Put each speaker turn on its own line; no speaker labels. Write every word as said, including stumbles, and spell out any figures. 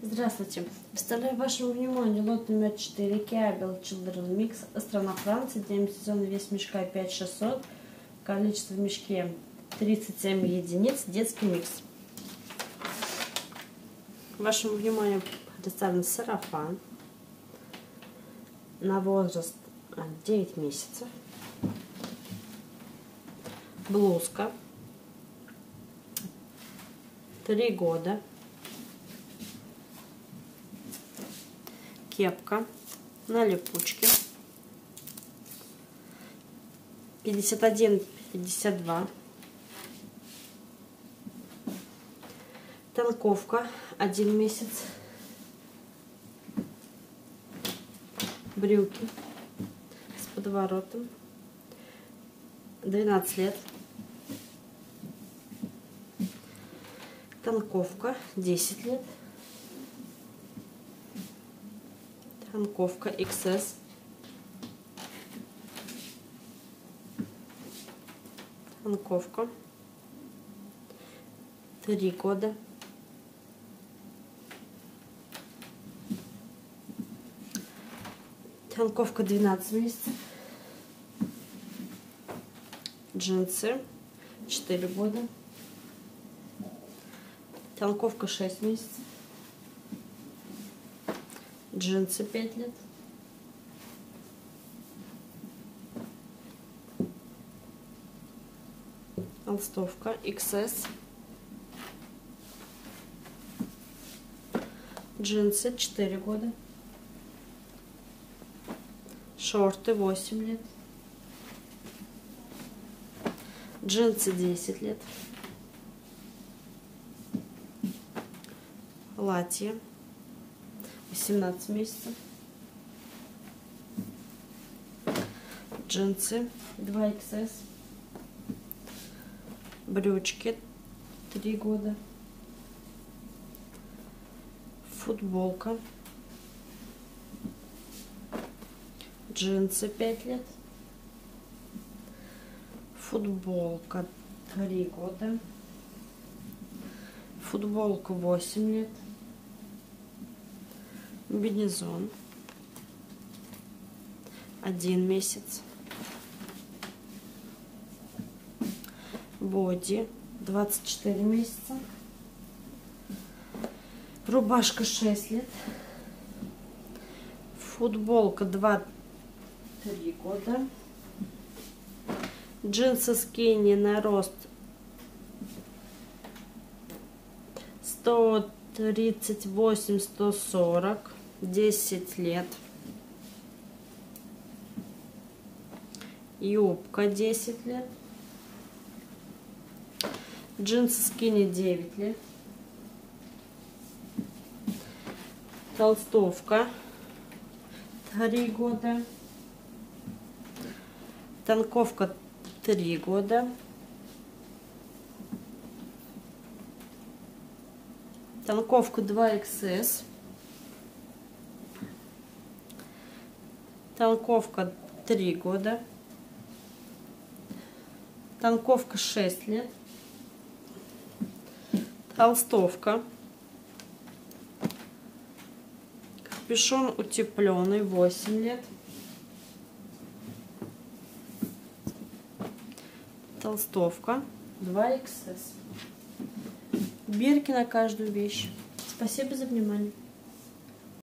Здравствуйте! Представляю вашему вниманию лот номер четыре Киабел Children Mix. Страна Франция, день сезона, вес мешка пять тысяч шестьсот, количество в мешке тридцать семь единиц, детский микс. Вашему вниманию представлен сарафан на возраст девять месяцев, блузка три года, кепка на липучке пятьдесят один пятьдесят два, танковка один месяц, брюки с подворотом двенадцать лет, танковка десять лет, танковка икс эс, танковка три года, танковка двенадцать месяцев, джинсы четыре года, танковка шесть месяцев, джинсы пять лет, толстовка икс эс, джинсы четыре года, шорты восемь лет, джинсы десять лет, платье восемнадцать месяцев, джинсы два икс эс, брючки три года, футболка, джинсы пять лет, футболка три года, футболка восемь лет, комбинезон один месяц, боди двадцать четыре месяца, рубашка шесть лет, футболка два-три года, джинсы скини на рост сто тридцать восемь сто сорок, десять лет, юбка десять лет, джинсы скини девять лет, толстовка три года, танковка три года, танковка два икс эс, танковка три года, танковка шесть лет, толстовка, капюшон утепленный восемь лет, толстовка два икс эс, бирки на каждую вещь. Спасибо за внимание.